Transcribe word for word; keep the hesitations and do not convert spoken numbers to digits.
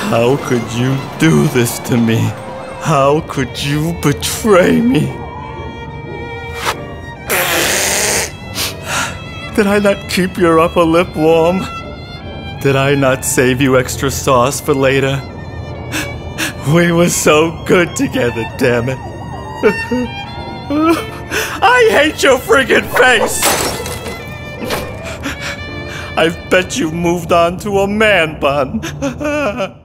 How could you do this to me? How could you betray me? Did I not keep your upper lip warm? Did I not save you extra sauce for later? We were so good together, damn it. I hate your friggin' face! I bet you've moved on to a man bun.